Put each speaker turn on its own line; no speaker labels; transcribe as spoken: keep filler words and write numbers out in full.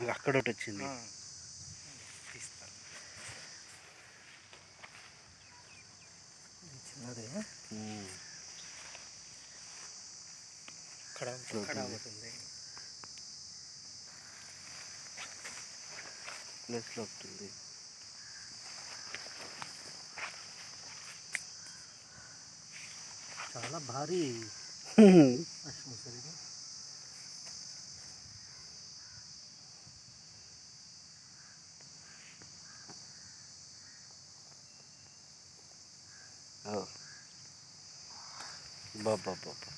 అక్కడ ఒకటి వచ్చింది.
తీస్తాను చిన్నది ఇక్కడ ఇక్కడ అవుతుంది
ప్లేస్లో ఉంటుంది.
చాలా భారీ సరిగా
బాబా బాబా